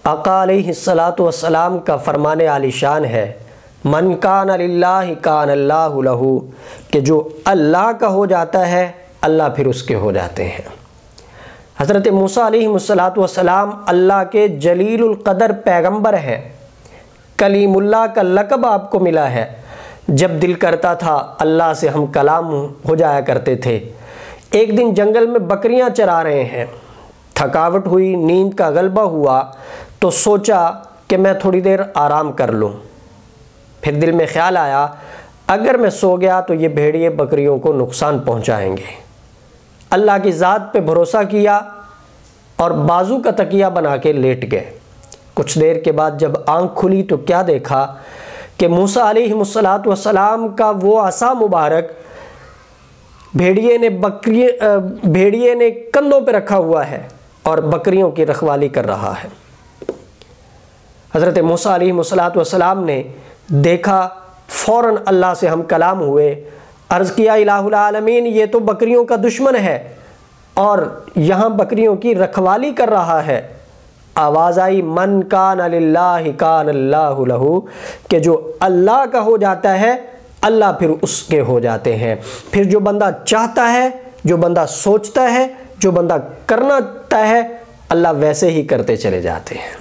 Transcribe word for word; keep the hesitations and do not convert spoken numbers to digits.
آقا علیہ الصلاۃ والسلام کا فرمان عالی شان ہے، من کان للہ کان اللہ لہ، کہ جو اللہ کا ہو جاتا ہے اللہ پھر اس کے ہو جاتے ہیں۔ حضرت موسیٰ علیہ الصلاۃ والسلام اللہ کے جلیل القدر پیغمبر ہیں، کلیم اللہ کا لقب آپ کو ملا ہے۔ جب دل کرتا تھا اللہ سے ہم کلام ہو جایا کرتے تھے۔ ایک دن جنگل میں بکریاں چرا رہے ہیں، تھکاوٹ ہوئی، نیند کا غلبہ ہوا تو سوچا کہ میں تھوڑی دیر آرام کر لوں۔ پھر دل میں خیال آیا اگر میں سو گیا تو یہ بھیڑیے بکریوں کو نقصان پہنچائیں گے۔ اللہ کی ذات پہ بھروسہ کیا اور بازو کا تکیہ بنا کے لیٹ گئے۔ کچھ دیر کے بعد جب آنکھ کھلی تو کیا دیکھا کہ موسیٰ علیہ الصلاۃ والسلام کا وہ عصا مبارک بھیڑیے نے بکری بھیڑیے نے کندھوں پہ رکھا ہوا ہے اور بکریوں کی رکھوالی کر رہا ہے۔ حضرت موسیٰ علیہ الصلاۃ والسلام نے دیکھا، فوراً اللہ سے ہم کلام ہوئے، عرض کیا الہ العالمین یہ تو بکریوں کا دشمن ہے اور یہاں بکریوں کی رکھوالی کر رہا ہے۔ آواز آئی من کان للہ کان اللہ لہ، کہ جو اللہ کا ہو جاتا ہے اللہ پھر اس کے ہو جاتے ہیں۔ پھر جو بندہ چاہتا ہے، جو بندہ سوچتا ہے، جو بندہ کرنا چاہتا ہے اللہ ویسے ہی کرتے چلے جاتے ہیں۔